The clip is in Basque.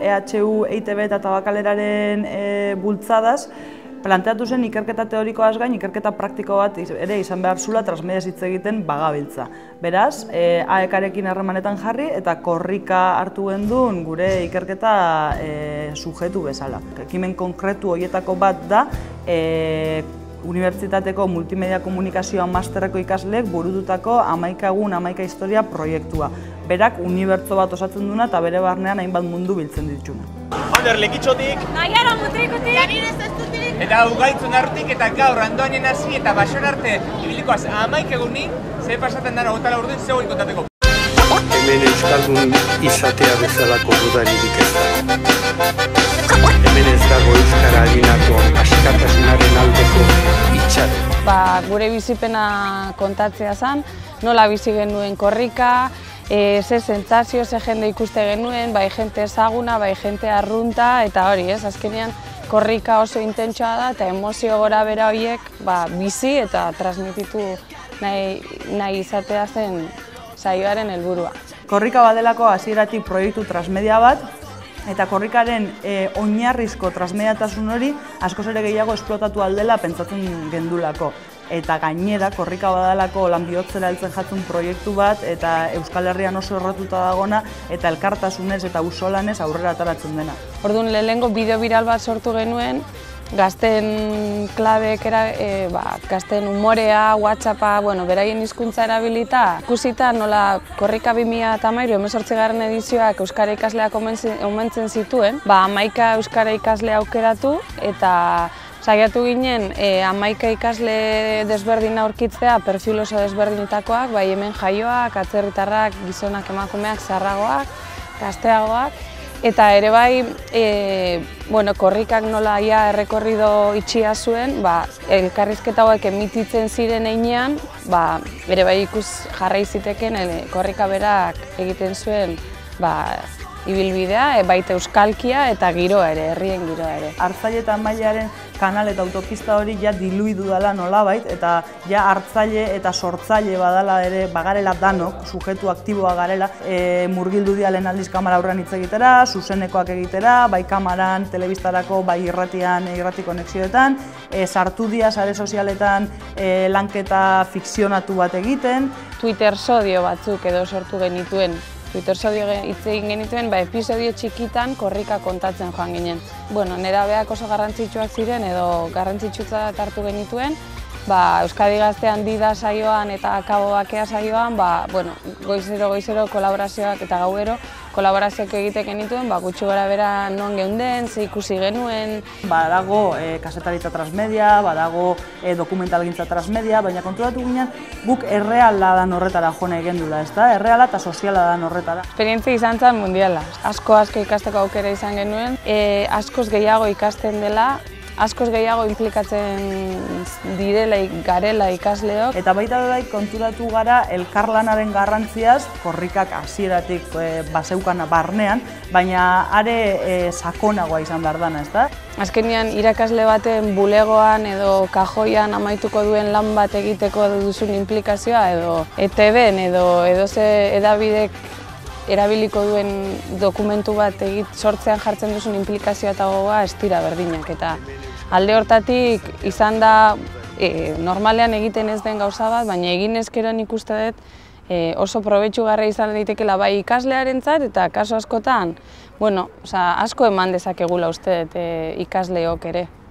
EHU, EITB eta Tabakaleraren bultzadaz, planteatu zen ikerketa teorikoaz gain, ikerketa praktiko bat ere izan behar zula transmediaz hitz egiten bagabiltza. Beraz, AEK-arekin harremanetan jarri eta korrika hartu gendun gure ikerketa sujetu bezala. Ekimen konkretu horietako bat da, Unibertsitateko Multimedia Komunikazioa Masterreko ikasleek burututako 11 egun 11 historia proiektua. Berak unibertso bat osatzen duna eta bere barnean hainbat mundu biltzen dituna. Ander Lekitxotik, Naiara Mutrikutik, Janire Zaztutik, eta Ugaitzun Arrutik eta gaur Andoainen hasi eta Baixon arte ibilikoaz 11 egunik, ze pasatzen dara 24 orduan zeu ikotateko. Hemen euskaldun izatea bezalako dudaririk ez da. Hemen ez dago euskara harinako askatasunaren aldeko itxare. Gure bizipena kontatzea zen, nola bizi genuen korrika, ze sentsazio, ze jende ikuste genuen, bai jente ezaguna, bai jente arrunta, eta hori, azkenean korrika oso intentsua da eta emozio gora bera horiek bizi eta transmititu nahi izatea zen saioaren helburua. Korrika badelako hasieratik proiektu transmedia bat, eta korrikaren oinarrizko transmediatasun hori askoz ere gehiago esplotatu aldela pentsatzen gendulako. Eta gainera, korrika badalako lan bihotzera heltzen jatzun proiektu bat, eta Euskal Herrian oso errotuta dagona, eta elkartasunez eta auzolanez aurrera ateratzen dena. Orduan, lehenengo bideo viral bat sortu genuen, gazten klabek, gazten humorea, WhatsAppa, beraien hizkuntza erabilita. Ikusita nola korrika 2013 18. edizioak euskara ikasleak omentzen zituen, 11 euskara ikasle aukeratu eta saiatu ginen 11 ikasle desberdin aurkitzea, perfil oso desberdinetakoak, bai hemen jaioak, atzerritarrak, gizonak, emakumeak, zaharragoak, gazteagoak. Eta ere bai, korrikak nola errekorrido itxia zuen, elkarrizketa hauek emititzen ziren heinean, ere bai ikus jarrai ziteken korrika berak egiten zuen ibilbidea, baita euskalkia eta giroa ere, herrien giroa ere. Hartzaile eta Mailaren kanal eta autopista hori ja diluidu dela nolabait, eta ja hartzaile eta sortzaile badala ere bagarela danok, sujetu aktiboa garela, murgildu dia lehen aldiz kamara aurrean hitz egitera, zuzenekoak egitera, bai kamaran, telebistarako, bai irratian, irrati konexioetan, sartu dia sare sozialetan lanketa fikzionatu bat egiten. Twitter sodio batzuk edo sortu genituen. Twitter sodio hitz egin genituen, episodio txikitan korrika kontatzen joan ginen. Nerabeak oso garrantzitsuak ziren edo garrantzitsutzat hartu genituen, Euskadi Gaztean dida saioan eta Kabo Bakea saioan, goizero kolaborazioak eta gauero kolaborazioak egiten genituen, gutxi gora bera non geunden, ze ikusi genuen. Badago kasetaritza transmedia, badago dokumentalgintza transmedia, baina konturatu ginen guk erreala dan horretara jo nahi gendula, ezta? Erreala eta soziala dan horretara. Esperientzia izan zen mundiala. Asko ikasteko aukera izan genuen, askoz gehiago ikasten dela, askoz gehiago implikatzen direla garela ikasleok. Eta baita bai konturatu gara elkarlanaren garrantziaz, korrikak hasieratik baseukana barnean, baina are sakonagoa izan behar dana, ezta? Azkenean irakasle baten bulegoan edo kajoian amaituko duen lan bat egiteko duzun implikazioa edo ETB-en edo ze edabidek erabiliko duen dokumentu bat sortzean jartzen duzun implikazioa eta gogoa ez dira berdinak. Eta alde hortatik izan da normalean egiten ez den gauza bat, baina egin ezkeron ikuste dut oso probetxugarria izan daitekela bai ikaslearentzat eta kasu askotan asko eman dezakegula uste dut ikasleok ere.